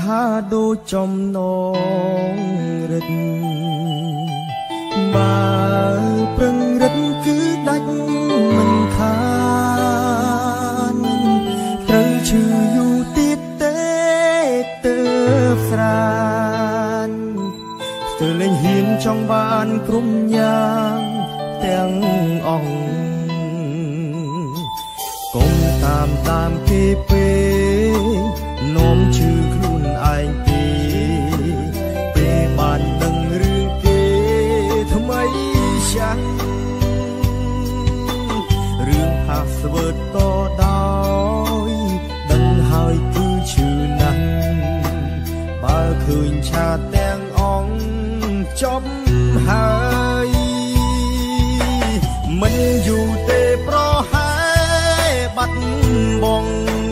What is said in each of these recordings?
ហាដូចចំណងរិទ្ធបើប្រឹងរិទ្ធគឺដាច់មិនខានត្រូវឈឺយូរទៀតទេទើបស្រានស្ទើរលែងហ៊ានចង់បានក្រុមយ៉ាងទាំងអង្គកុំតាមគេពេនាំឈឺខ្លួនឯងទេពេលបានដឹងរឿងគេថ្មីចាស់រឿងហាស្វើតតដោយដឹងហើយគឺឈឺណាស់បើឃើញឆាតទាំងអង្គចប់ហើយមិនយូរទេប្រហែលបាត់បង់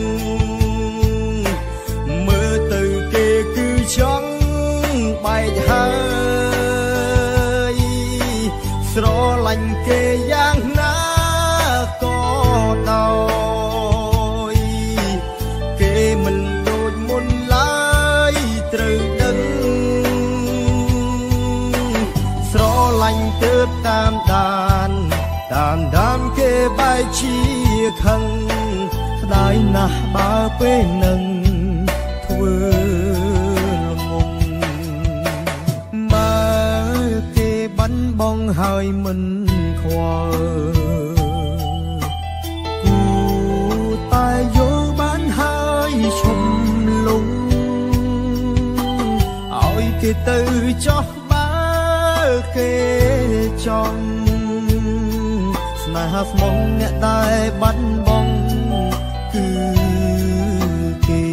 មើលទៅគេគឺចង់បែកហើយស្រឡាញ់គេយ៉ាងណាក៏ដោយគេមិនដូចមុនឡើយត្រូវដឹងស្រឡាញ់ទើបតាមដានគេបែកជាខឹងស្ដាយណាស់បើពេលនឹងធ្វើល្ងងបើគេបាត់បង់ហើយមិនខ្វល់គូតែយកបានហើយឈុំលងឲ្យគេទៅចោះបើគេចង់ស្នេហាស្មងអ្នកដែលបាត់បង់គឺគេ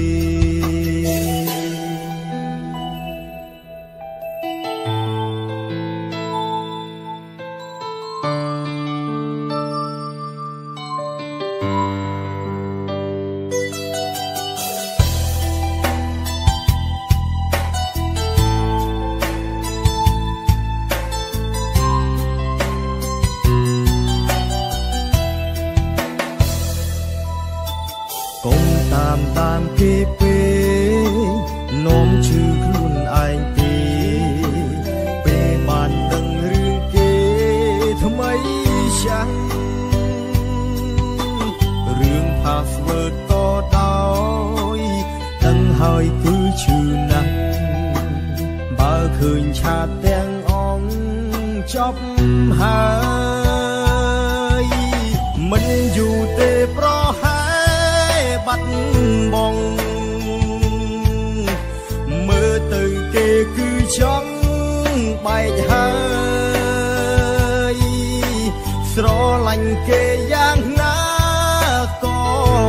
កុំតាមគេពេនាំឈឺខ្លួនឯងទេពេលបានដឹងរឿងគេថ្មីចាស់រឿងផាស្វើតតដោយដឹងហើយគឺឈឺណាស់បើឃើញឆាតទាំងអង្គចប់ហើយមិនយូរទេប្រហែលបាត់បង់មើលទៅគេគឺចង់បែកហើយស្រឡាញ់គេយ៉ាងណាក៏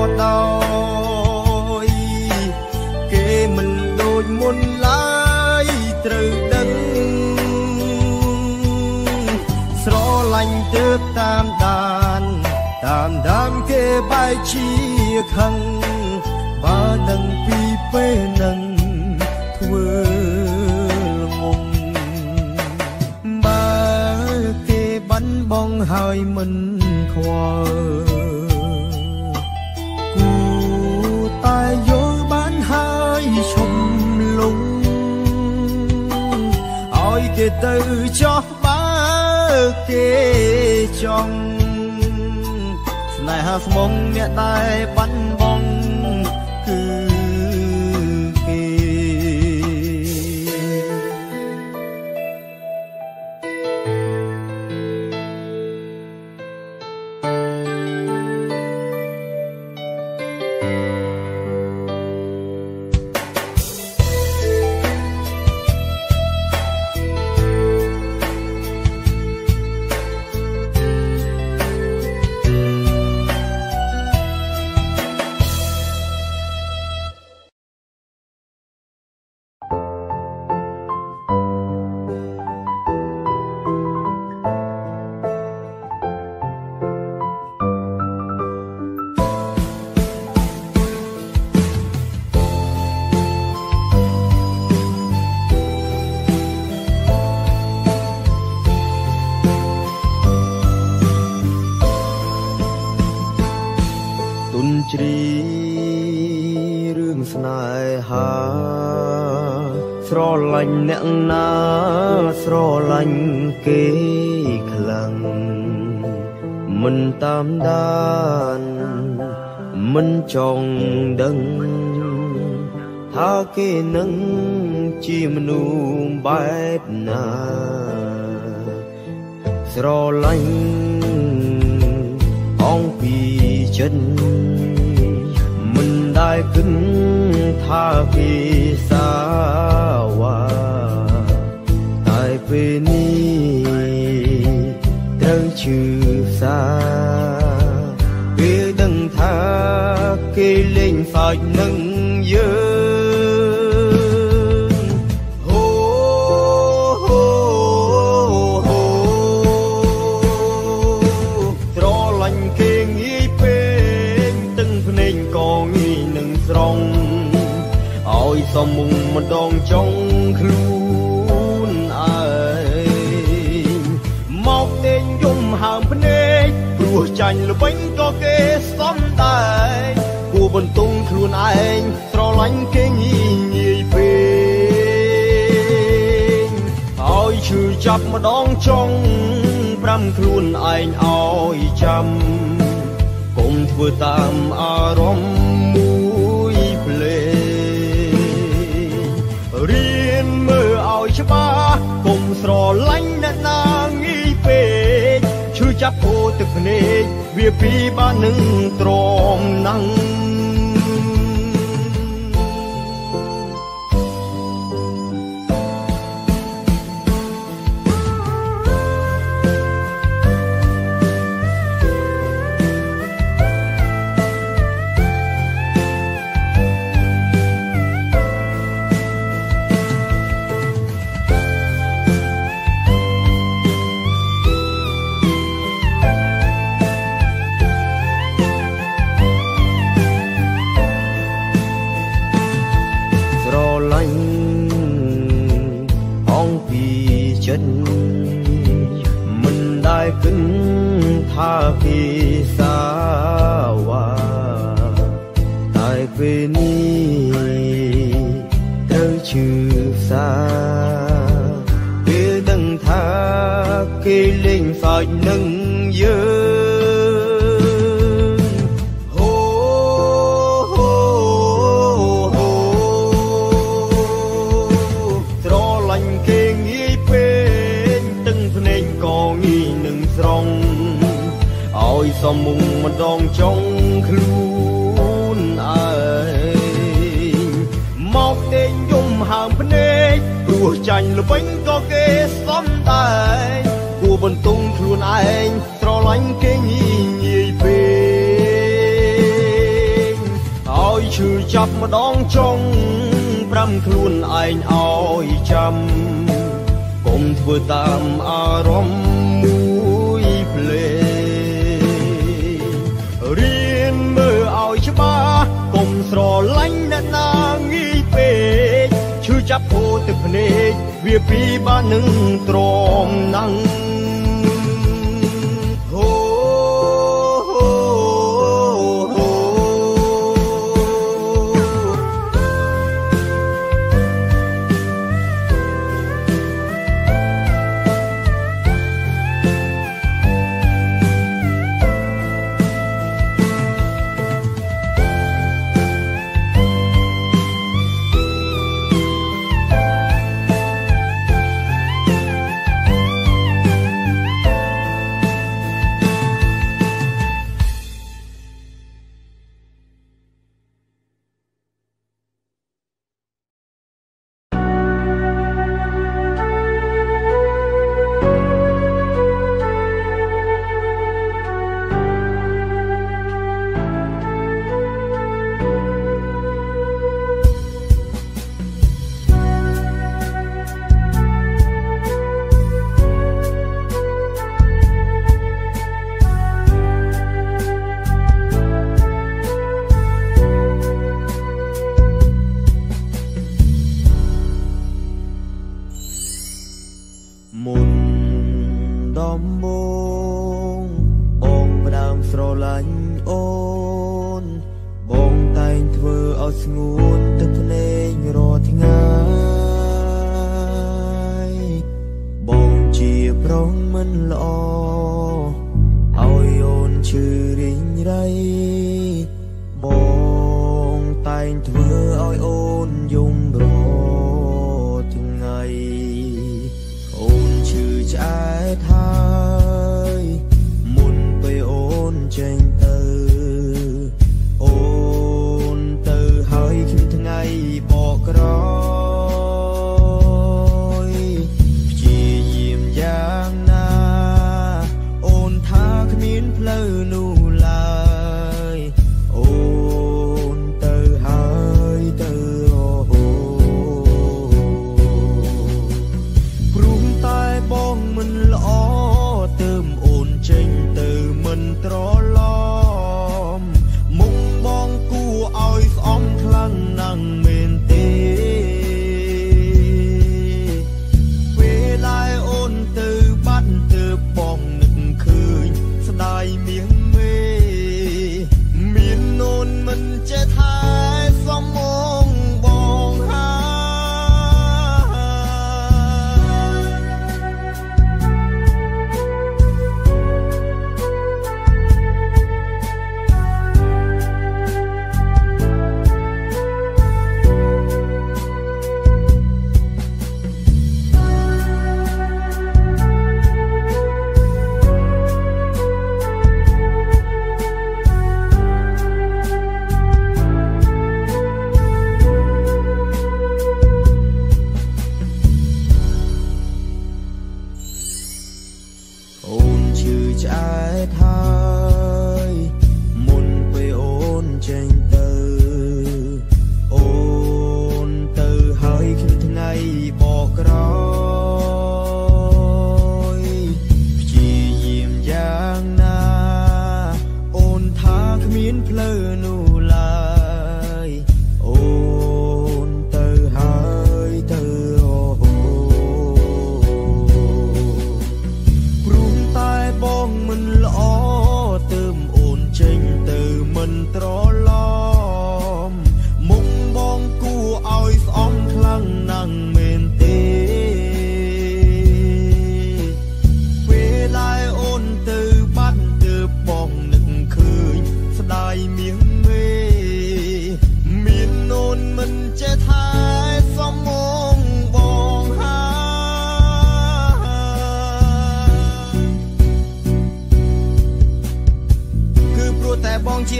ដោយគេមិនដូចមុនឡើយត្រូវដឹងស្រឡាញ់ទើបតាមដានគេបែកជាខឹងបើដឹងពីពេលនឹងធ្វើល្ងងបើគេបាត់បង់ហើយមិនខ្វល់គូតែយកបានហើយឈុំលងឲ្យគេទៅចោះបើគេចង់ស្នេហាស្មងអ្នកដែលបាត់បង់គឺគេកស្រឡាញ់អ្នកណាស្រឡាញ់គេខ្លាំងមិនតាមដានមិនចង់ដឹងថាគេនឹងជាមនុស្សបែបណាស្រឡាញ់អងពីចិត្តមិនដែលគិតថាគេសាវ៉ាតែពេលនេះត្រូវឈឺសាពេលដឹងថាគេលេងសើចនឹងយើងស្រឡាញ់គេងាយពេកទឹកភ្នែកក៏ងាយនឹងស្រង់ឲ្យសមមុំម្ដងចង់ខ្លួនឯងមកទេញយំហើមភ្នែកព្រោះចាញ់ល្បិញក៏គេសំដែរគួរបន្ទង់ខ្លួនឯងស្រឡាញ់គេងាយពេកឲ្យឈឺចាប់ម្ដងចង់ប្រាំខ្លួនឯងឲ្យចាំកុំធ្វើតាមអារម្មណ៍មួយភ្លេងរៀនមើលឲ្យច្បាស់កុំស្រឡាញ់អ្នកណាងាយពេកឈឺចាប់ពោទឹកភ្នែកវាពីបាននឹងទ្រាំណាំងមិនដែលគិតថាគេសាវ៉ាតែពេលនេះត្រូវឈឺសាពេលដឹងថាគេលេងសើចនឹងយើងស្រឡាញ់គេងាយពេកទឹកភ្នែកក៏ងាយនឹងស្រង់ឲ្យសមមុំម្ដងចង់ខ្លួនឯងមកទេញយំហើមភ្នែកព្រោះចាញ់ល្បិញក៏គេសំដែរគួរបន្ទង់ខ្លួនឯងស្រឡាញ់គេងាយពេកឲ្យឈឺចាប់ម្ដងចង់ប្រាំខ្លួនឯងឲ្យចាំកុំធ្វើតាមអារម្មណ៍មួយភ្លេងរៀនមើលឲ្យច្បាស់កុំស្រឡាញ់អ្នកណាងាយពេកឈឺចាប់ពោទឹកភ្នែកវាពីបាននឹងទ្រាំណាំង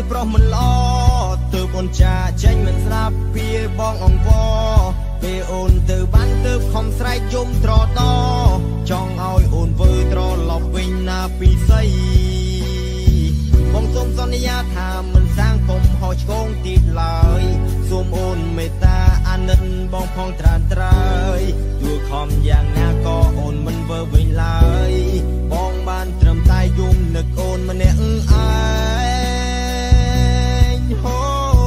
ប្រុសមិនល្អទើបអូនចាចេញមិនស្ដាប់ពីបងអង្វរពេលអូនទៅបានទើបខំស្រែកយំត្រដចង់ឲ្យអូនវើត្រឡប់វិញណាពីស័យបងសូមសន្យាថាមិនសាងកុំហោឆ្កងទៀតឡើយសូមអូនមេត្តាអាណិតបងផងត្រានត្រើយទោះខំយ៉ាងណាក៏អូនមិនវើវិញឡើយបងបានត្រឹមតែយំនឹកអូនម្នាក់ឯងហូ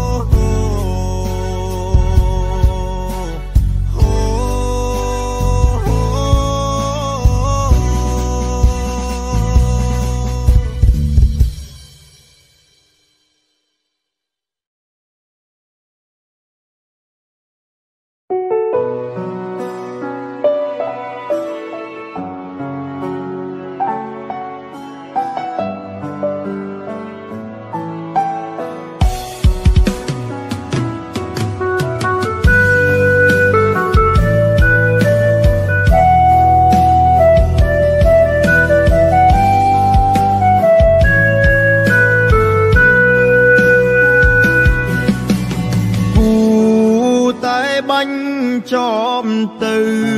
ចំទៅ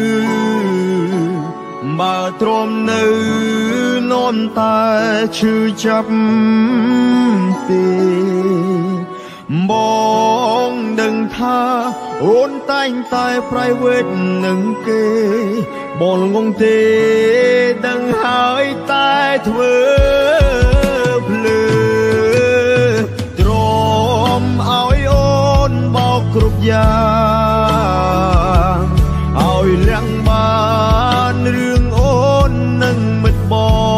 បើទ្រាំនៅនាំតែឈឺចាប់ទេបងដឹងថាអូនតែងតែ private នឹងគេបងងងទេដឹងហើយតែធ្វើភ្លើទ្រាំឲ្យអូនបោកគ្រប់យ៉ាងឲ្យលះបានរឿងអូននឹងមិត្ត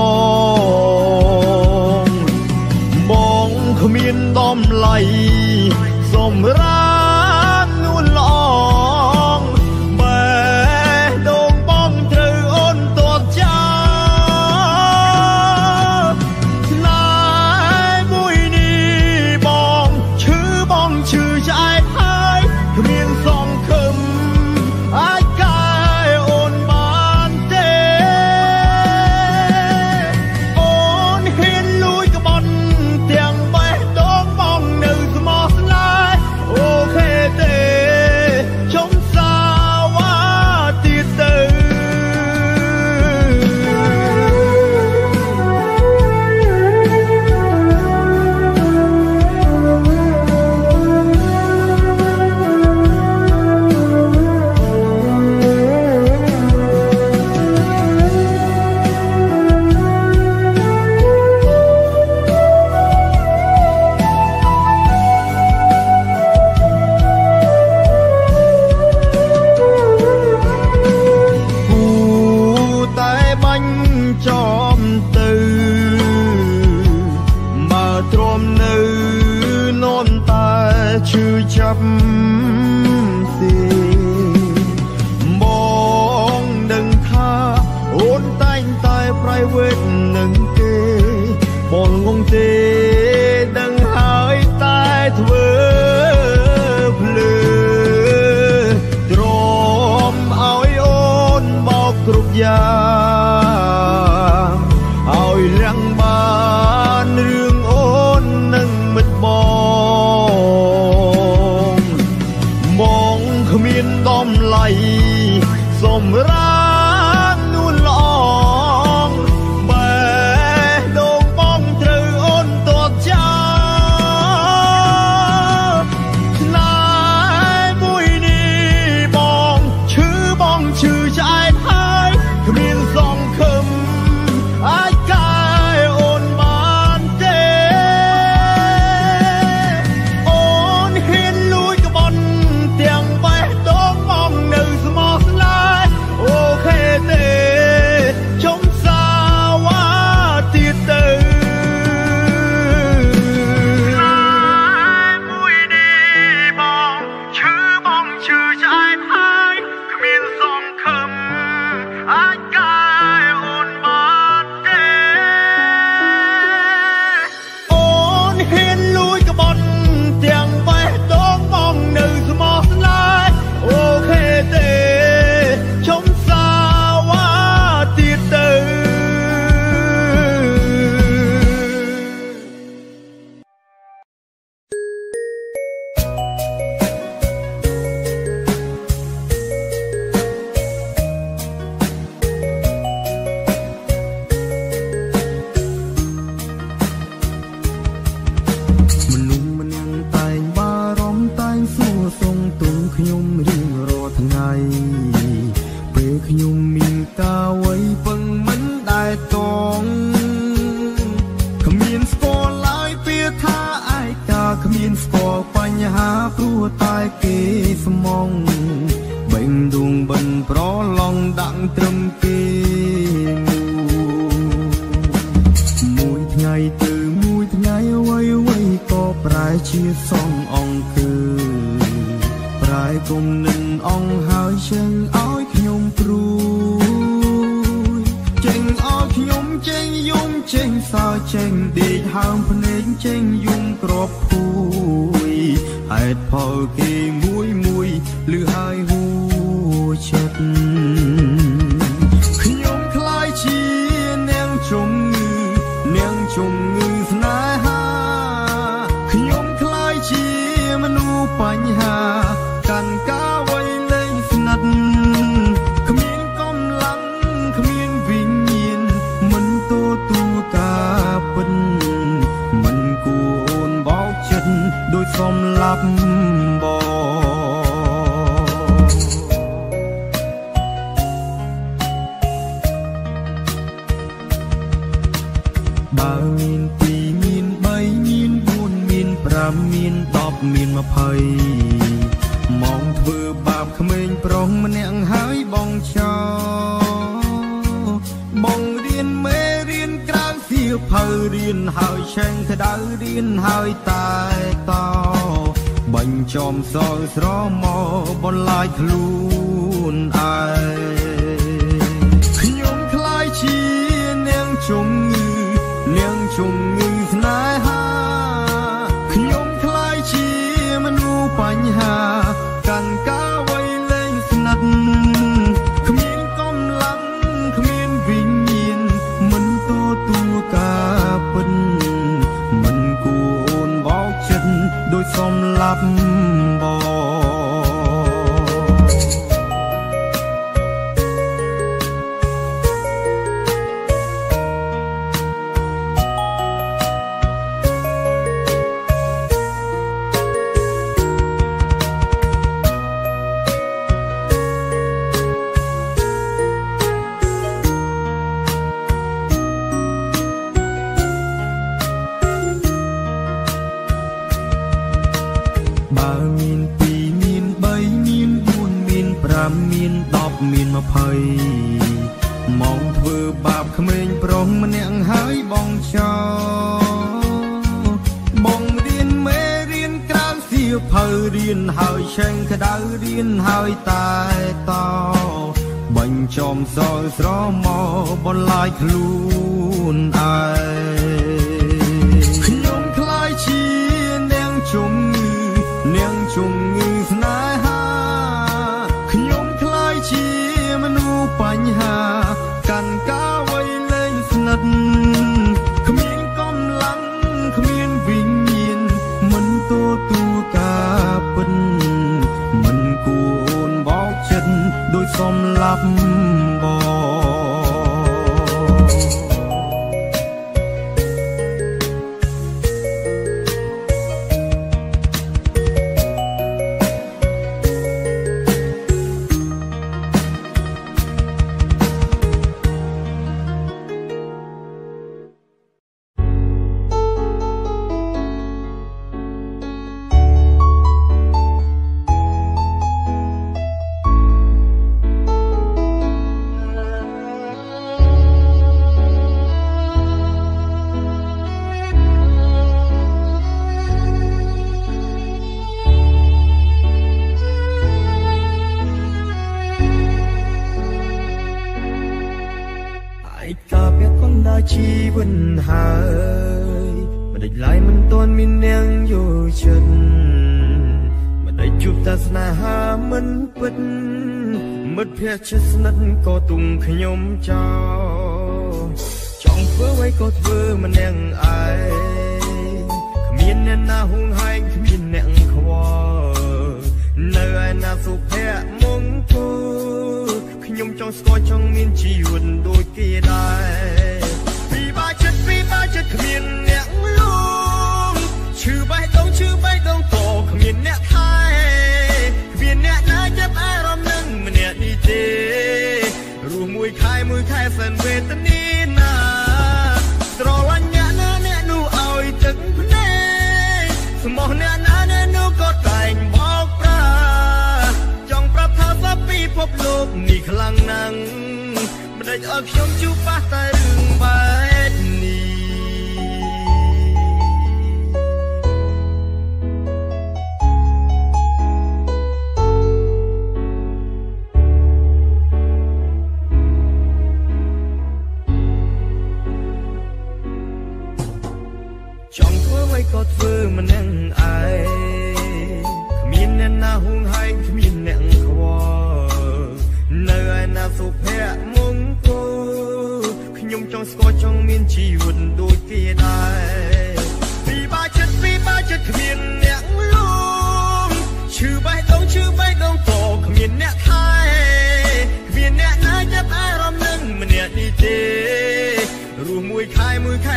បងគ្មានដំឡៃសម្រាប់នួនល្អងបែដងបងត្រូវអូនតបចាស្នេហ៍មួយនេះបងឈឺឆ្អែតហើយគ្មានសង្ឃឹមអាចកែអូនបានទេអូនហ៊ានលួចក្បត់ទាំងបេះដូងបងនៅស្មោះស្នេហ៍អូខេទេជុំសាវ៉ាទៀតទៅចំទៅបើទ្រាំនៅនាំតែឈឺចាប់ទេបងដឹងថាអូនតែងតែ private នឹងគេបងងងទេដឹងហើយតែធ្វើភ្លើទ្រាំឲ្យអូនបោកគ្រប់យ៉ាងឲ្យលះបានរឿងអូននឹងមិត្តបងគ្មានដំឡៃសម្រាប់នួនល្អងបែដងបងត្រូវអូនតបចាស្នេហ៍មួយនេះបងឈឺឆ្អែតហើយគ្មានសង្ឃឹមអាចកែអូនបានទេអូនហ៊ានលួចក្បត់ទាំងបេះដូងបងនៅស្មោះស្នេហ៍អូនអងហើយជើងឲ្យខ្ញុំព្រួយចេញឲ្យខ្ញុំចេញយំចេញសើចេញដេកហើមភ្នែកចេញយំក្របភួយហេតុផលគេមួយមួយលឺហើយហួចិត្តខ្ញុំខ្លាយជានាងជំងឺនាងជំងឺស្នេហាខ្ញុំខ្លាយជាមនុស្សបញ្ហាកាន់ការវ័យលេងស្និទ្ធគ្មានកម្លាំងគ្មានវិញ្ញាណមិនទទួលការពិតមិនគួរអូនបោកចិត្តដោយសំឡាប់បងបើមានពីរមានបីមានបួនមានប្រាំមាន10មាន20មកធ្វើបាបក្មេងប្រុសម្នាក់ហើយបងចោបងរៀនមេរៀនក្រៅសៀវភៅរៀនហើយឆេងក្តៅរៀនហើយតែតបញ្ចំសល់ស្រមកបន្លាយខ្លួនឯងខ្ញុំខ្លាយជានាងជំងឺនាងជំងឺស្នេហាខ្ញុំខ្លាយជាមនុស្សបញ្ហាកាន់ការវ័យលេងស្និទ្ធគ្មានកម្លាំងគ្មានវិញ្ញាណមិនទទួលការពិតមិនគួរអូនបោកចិត្តដោយសំឡាប់បងបើមានពីរមានបីមានបួនមានប្រាំមាន10មាន20មកធ្វើបាបក្មេងប្រុសម្នាក់ហើយបងចោបងរៀនមេរៀនក្រៅសៀវភៅរៀនហើយឆេងក្តៅរៀនហើយតែតបញ្ចំសល់ស្រមកបន្លាយខ្លួនឯងខ្ញុំខ្លាយជានាងជំងឺនាងជំងឺស្នេហាខ្ញុំខ្លាយជាមនុស្សបញ្ហាកាន់ការវ័យលេងស្និទ្ធគ្មានកម្លាំងគ្មានវិញ្ញាណមិនទទួលការពិតមិនគួរអូនបោកចិត្តដោយសំឡាប់បងជីវិតហើយមិនដេចឡើយមិនទាន់មាននាងយល់ចិត្តមិនដេចជួបតែស្នេហាមិនពិតមិត្តភក្តិជិតស្និទ្ធក៏ទុំខ្ញុំចោលចង់ធ្វើអ្វីក៏ធ្វើម្នាក់ឯងគ្មានអ្នកណាហួងហែងគ្មានអ្នកខ្វល់នៅឯណាសុភ័ក្រមង្គលខ្ញុំចង់ស្គាល់ចង់មានជីវិតដូចគេដែរចិត្តគ្មានអ្នកលួងឈឺបេះដូងតគ្មានអ្នកថែគ្មានអ្នកណាចាប់អារម្មណ៍នឹងម្នាក់នេះទេរស់មួយខែសែនវេទនាណាស្រឡាញ់អ្នកណាអ្នកនោះឲ្យទឹកភ្នែកស្មោះអ្នកណាអ្នកនោះក៏តែងបោកប្រាចង់ប្រាប់ថាសពពិភពលោកនេះខ្លាំងណាស់មិនដេចឲ្យខ្ញុំជួបប៉ះតែរឿងបែបនេះ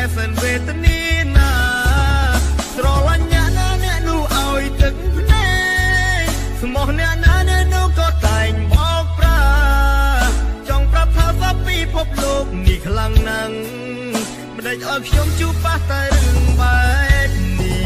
សិនវេទនាណាស្រឡាញ់អ្នកណាអ្នកនោះឲ្យទឹកភ្នែកស្មោះអ្នកណាអ្នកនោះក៏តែងបោកប្រាចង់ប្រាប់ថាសពពិភពលោកនេះខ្លាំងណាស់មិនដេចឲ្យខ្ញុំជួបប៉ះតែរឿងបែបនេះ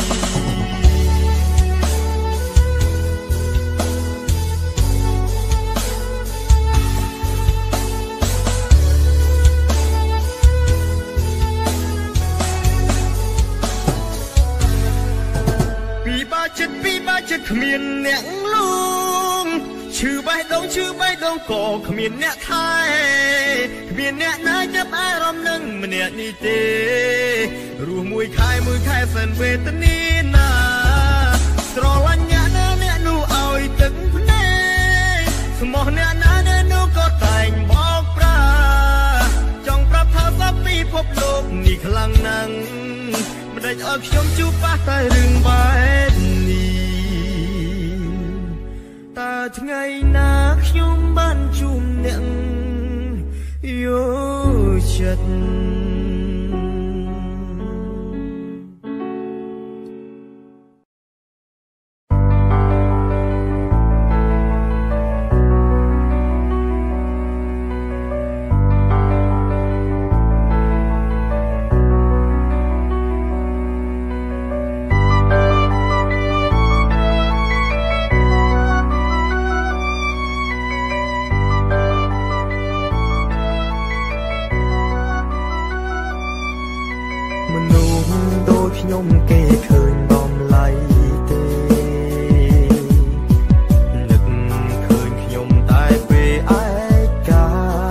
ពីបាចិត្តគ្មានអ្នកលួងឈឺបេះដូងក៏គ្មានអ្នកថែគ្មានអ្នកណាចាប់អារម្មណ៍នឹងម្នាក់នេះទេរស់មួយខែសិនវេទនាណាស្រឡាញ់អ្នកណាអ្នកនោះឲ្យទឹកភ្នែកស្មោះអ្នកណាអ្នកនោះក៏តែងបោកប្រាចង់ប្រាប់ថាសពពិភពលោកនេះខ្លាំងណាស់មិនដេចឲ្យខ្ញុំជួបប៉ះតែរឿងបែបនេះតើថ្ងៃណាខ្ញុំបានជួបអ្នកយកចិត្តខ្ញុំគេឃើញបំឡៃទេនឹកឃើញខ្ញុំតែពេលឯកា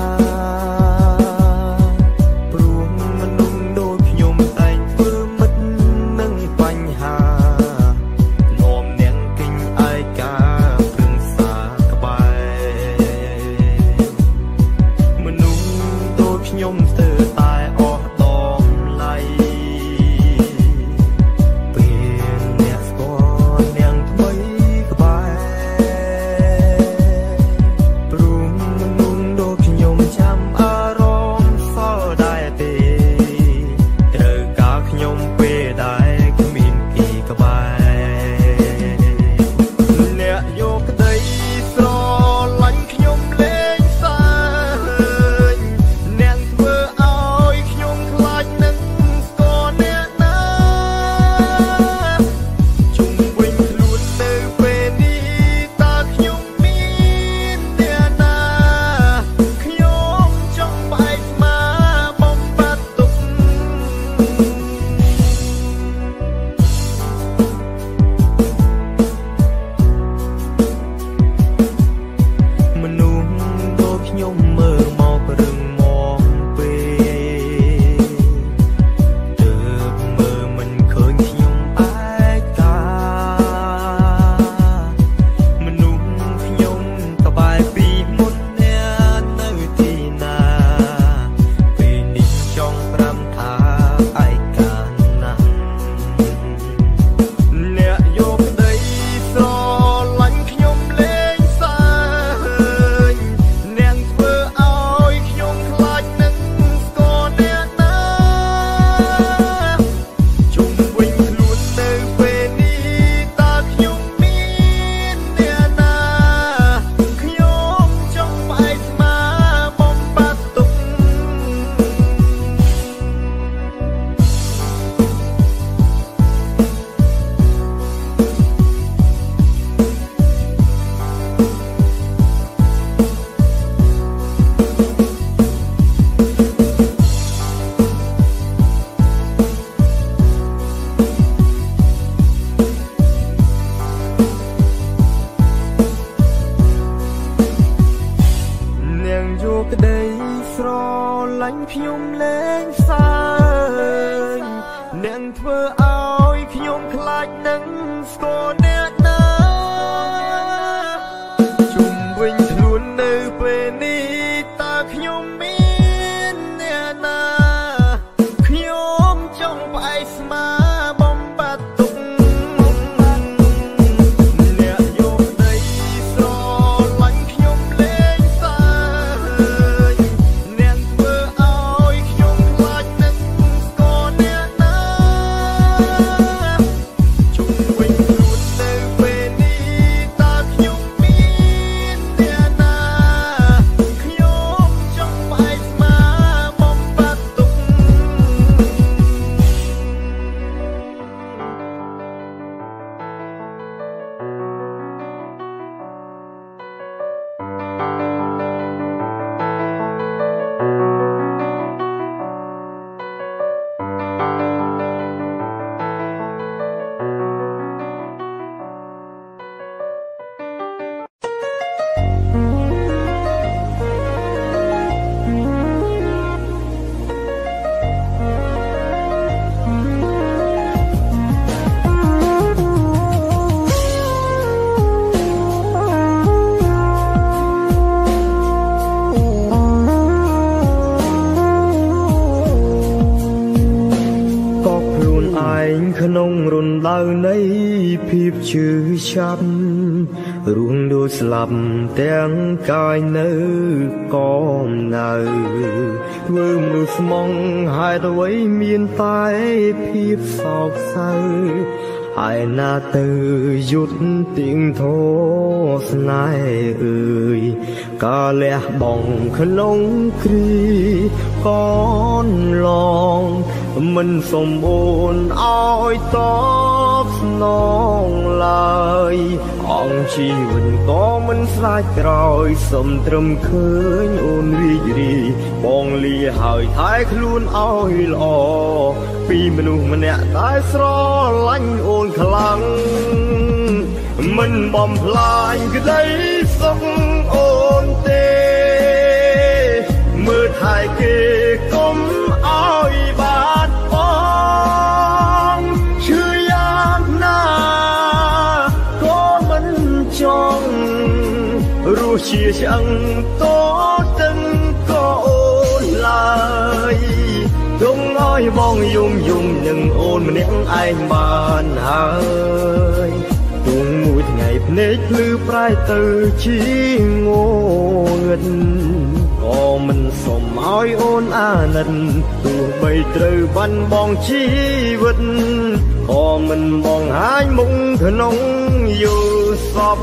ព្រោះមនុស្សដូចខ្ញុំតែងធ្វើមិត្តនឹងបញ្ហានាំនាងគិញឯកាព្រឹងសាក្បែរមនុស្សដូចខ្ញុំស្ទើរតែអស់ដំឡៃខ្ញុំលែងសើចអ្នកធ្វើឲ្យខ្ញុំខ្លាចនឹងស្គាល់អ្នកណាជុំវិញខ្លួននៅពេលនេះតើខ្ញុំមានអ្នកណាខ្ញុំចង់ផ្អែកស្មាបំបត្តិទុកអ្នកយកដីស្រឡាញ់ខ្ញុំលែងសើចអ្នកធ្វើឲ្យខ្ញុំខ្លាចនឹងស្គាល់ចាប់រួងដូចស្លាប់ទាំងកាយនៅក៏នៅធ្វើមនុស្សស្មងហេតុអ្វីមានតែភាពសោកសៅហើយណាទៅយុទ្ធទៀងធោស្នេហ៍អើយកាលះបងក្នុងគ្រីកនឡងមិនសំអូនឲ្យតបស្នងឡើយអង្គជីវិតក៏មិនស្លាច់ក្រោយសុំត្រឹមឃើញអូនរីករាយបងលាហើយថែខ្លួនឲ្យល្អពីមនុស្សម្នាក់តែស្រឡាញ់អូនខ្លាំងមិនបំផ្លាញក្តីសុខអូនទេមើលថែគេកុំឲ្យបាត់បង់ឈឺយ៉ាងណាក៏មិនចង់រស់ជាឆ្អឹងតទឹងក៏អូនឡើយទុំឲ្យបងយំនឹងអូនម្នាក់ឯងបានហើយទុំមួយថ្ងៃភ្នែកភ្លឺប្រែទៅជាងងឹតក៏មិនសុំឲ្យអូនអាណិតទោះបីត្រូវបាត់បង់ជីវិតក៏មិនបងហាញមុខក្នុងយល់សព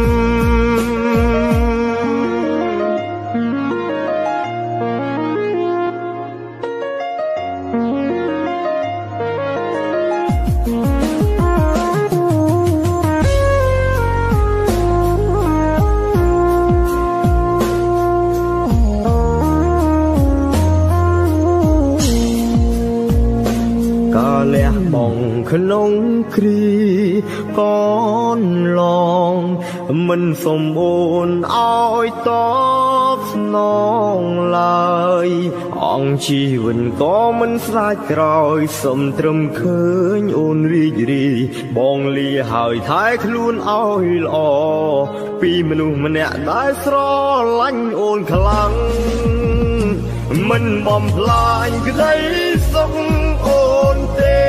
ក្នុងគ្រីកនឡងមិនសំអូនឲ្យតបស្នងឡើយអង្គជីវិតក៏មិនស្លាច់ក្រោយសុំត្រឹមឃើញអូនរីករាយបងលាហើយថែខ្លួនឲ្យល្អពីមនុស្សម្នាក់ដែលស្រឡាញ់អូនខ្លាំងមិនបំផ្លាញក្តីសុខអូនទេ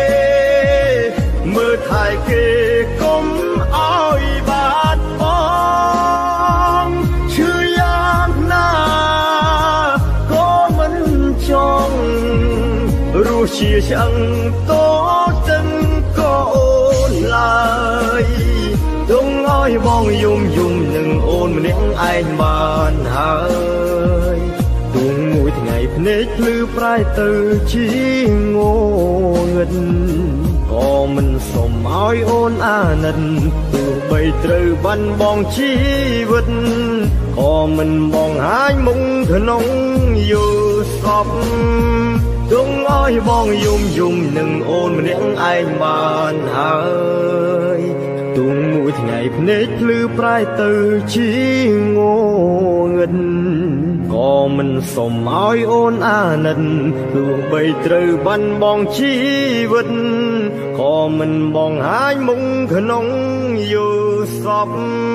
មើលថែគេកុំឲ្យបាត់បង់ឈឺយ៉ាងណាក៏មិនចង់រស់ជាឆ្អឹងតទឹងក៏អូនឡើយទុំឲ្យបងយំនឹងអូនម្នាក់ឯងបានហើយទុំមួយថ្ងៃភ្នែកភ្លឺប្រែទៅជាងងឹតក៏មិនសុំឲ្យអូនអាណិតទោះបីត្រូវបាត់បង់ជីវិតក៏មិនបងហាញមុខក្នុងយល់សពទុំឲ្យបងយំនឹងអូនម្នាក់ឯងបានហើយទុំមួយថ្ងៃភ្នែកភ្លឺប្រែទៅជាងងឹតក៏មិនសុំឲ្យអូនអាណិតទោះបីត្រូវបាត់បង់ជីវិតក៏មិនបងហាញមុខក្នុងយល់សព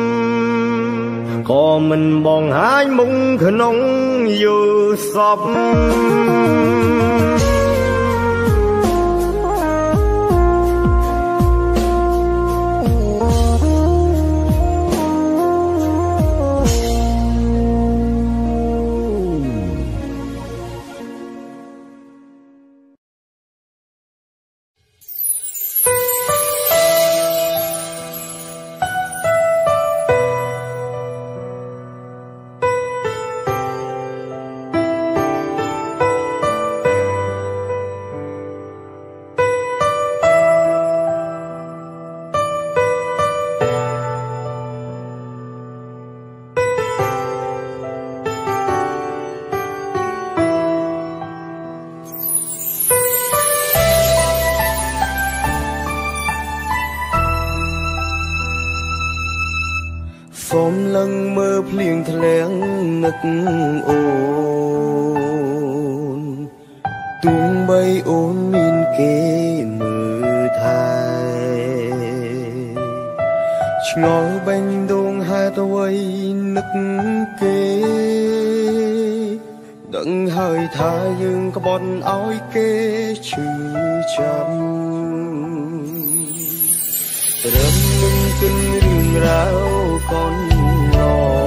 ក៏មិនបងហាញមុខក្នុងយល់សពសូមលឹងមើលភ្លៀងធ្លាក់នឹកអូនទុំបីអូនមានគេមើលថែឆ្ងល់បេញដូងហេតុអ្វីនឹកគេដឹងហើយថាយើងក្បត់ឲ្យគេឈឺចាប់ត្រឹមនឹងគិនរឿងរ៉ាវកូនឡ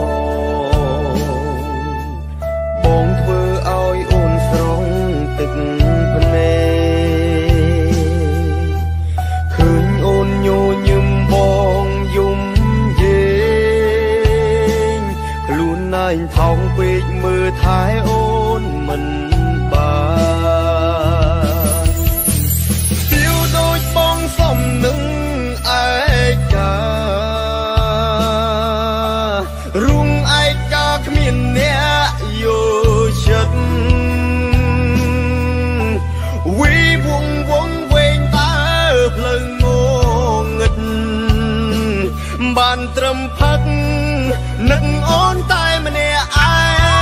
បងធ្វើឲ្យអូនស្រងទឹកភ្នែកឃើញអូនញញឹមបងយំយេងខ្លួនឯងថោកពេកមើលថែអូនមិនបានទៀវដូចបងសំនឹងឯការុងឯកាគ្មានអ្នកយកចិត្តវីវងវងវែងតើភ្លើងងងឹតបានត្រឹមផឹកនឹងអូនតែម្នាក់ឯ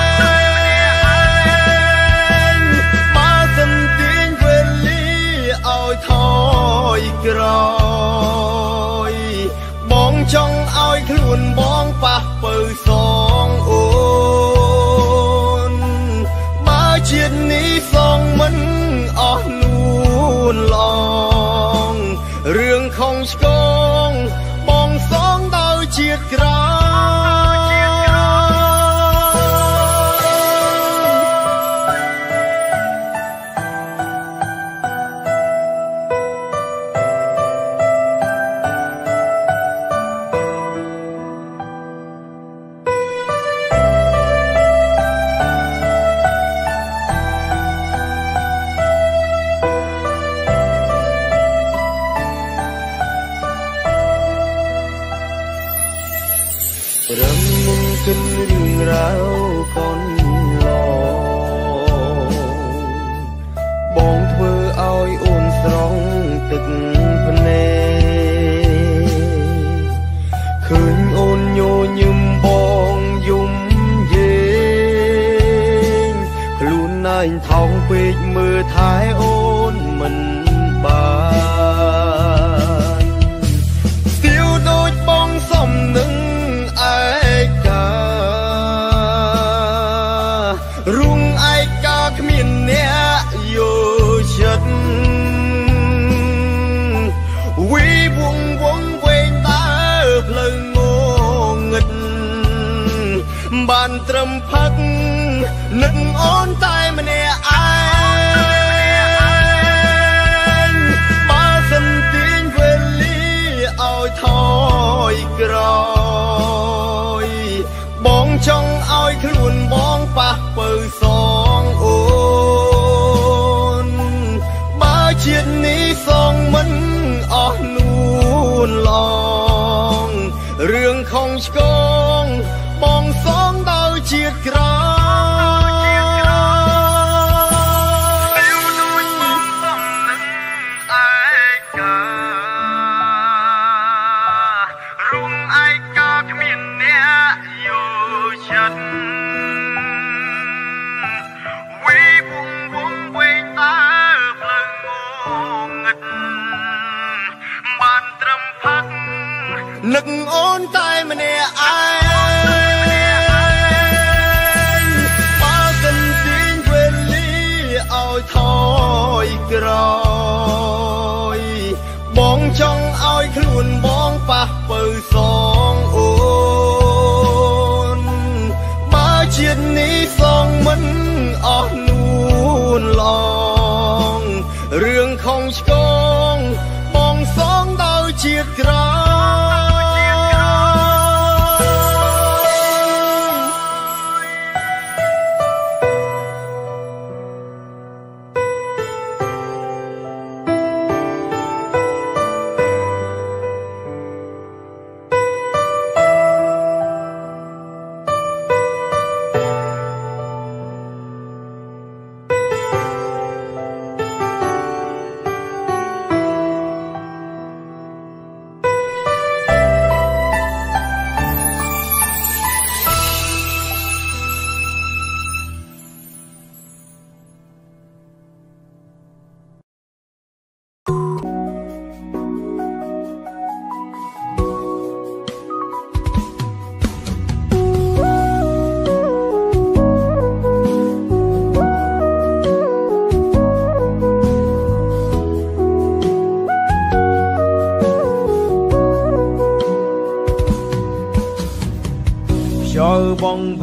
ងបើសិនទាញវេលាឲ្យថយក្រោយបងចង់ឲ្យខ្លួនបងប៉ះពៅសងអូនបើជាតិនេះសងមិនអស់នួនឡងរឿងខុសឆ្គងបងសងដោយជាតិក្រោរំមុនគិនរឿងរ៉ាវកូនឡបងធ្វើឲ្យអូនស្រងទឹកភ្នែកឃើញអូនញញឹមបងយំយេងខ្លួនឯងថោកពេកមើលថែអូនមិនបានស្ទាវដូចបងសំនឹងរុងឯកាគ្មានអ្នកយកចិត្តវីវងវងវែងតើភ្លើងងងឹតបានត្រឹមផឹកនឹងអូនតែម្នាក់ឯងបើសិនទាញវេលាឲ្យថយក្រោយបងចង់ឲ្យខ្លួនបងប៉ះពៅសងអូនបើជាតិនេះសងមិនអស់នួនឡងរឿងខុសឆ្គងបងសងដោយជាតិក្រោនឹកអូនតែម្នាក់ឯងបើសិនទាញវេលាឲ្យថយក្រោយបងចង់ឲ្យខ្លួនបងប៉ះពៅសងអូនបើជាតិនេះសងមិនអស់នួនឡងរឿងខុសឆ្គងបងសងដោយជាតិក្រោយ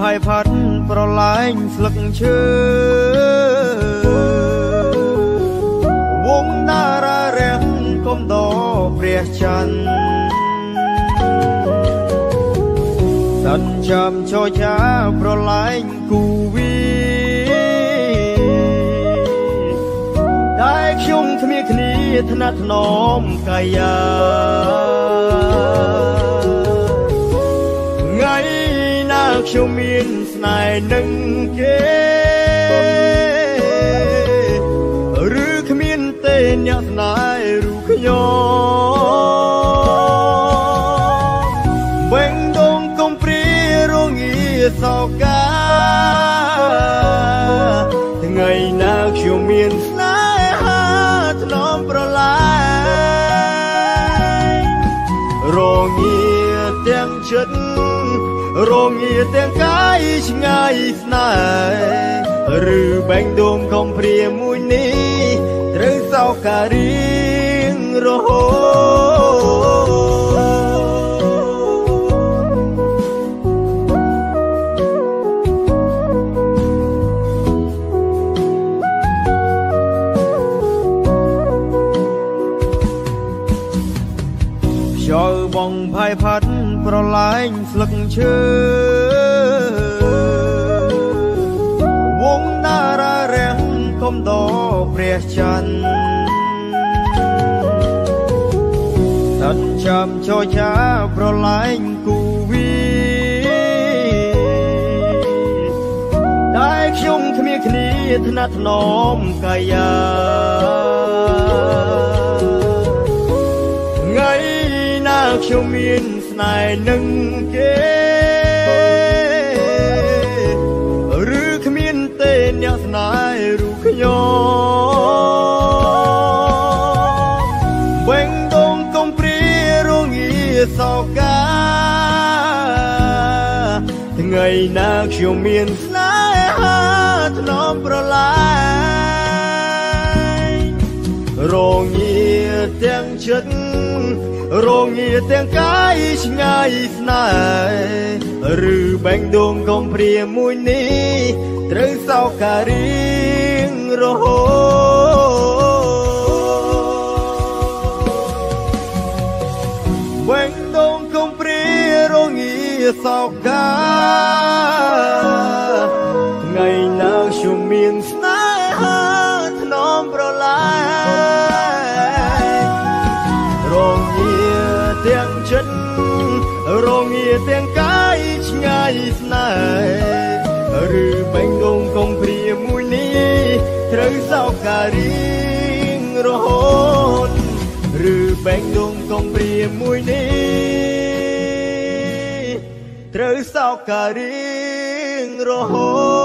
ายพัดប្រឡាញស្លឹកឈើវងតារារាំងកុំដព្រះច័ន្ទសិនចាំចូលចាប្រឡាញគូវីតែខ្ញុំគ្មានគ្នាថ្នាក់ថ្នមកាយាថ្ងៃណាខ្ញុំមានស្នេហ៍នឹងគេឬគ្មានទេអ្នកស្នេហ៍រូបខ្ញុំបេងដងកុំព្រារងាសោកាថ្ងៃណាខ្ញុំមានស្នេហាថ្នមប្រឡាយរងាទាំងចិត្តរងាទាំងកាយឆ្ងាយស្នេហ៍ឬបែងដងកុំព្រាមួយនេះត្រូវសោការៀងរហូតខ្យល់បងផាយផាត់ប្រឡាញស្លឹកឈើវងតារារាំងកុំដព្រះច័ន្ទសិនចាំចូលចាប្រឡាញគូវីតែខ្ញុំគ្មានគ្នាថ្នាក់ថ្នមកាយាថ្ងៃណាខ្ញុំមានស្នេហ៍នឹងគេឬគ្មានទេអ្នកស្នេហ៍រូបខ្ញុំបេងដងកុំព្រារងាសោកាថ្ងៃណាខ្ញុំមានស្នេហាថ្នមប្រឡាយរងាទាំងចិត្តរងាទាំងកាយឆ្ងាយស្នេហ៍ឬបែងដងកុំព្រាមួយនេះត្រូវសោការៀងរហូតបែងដងកុំព្រារងាសោកាថ្ងៃណាខ្ញុំមានស្នេហាថ្នមប្រឡាយរងាទាំងចិត្តរងាទាំងកាយឆ្ងាយស្នេហ៍ឬបែងដងកុំព្រាមួយនេះត្រូវសោការៀងរហូតឬបែងដងកុំព្រាមួយនេះត្រូវសោការៀងរហូត